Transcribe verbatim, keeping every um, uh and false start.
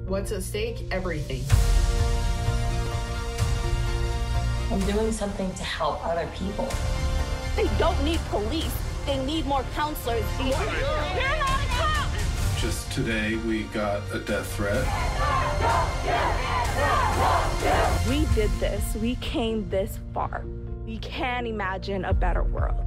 What's at stake? Everything. I'm doing something to help other people. They don't need police. They need more counselors. More. You're not a cop! Just today, we got a death threat. We did this. We came this far. We can imagine a better world.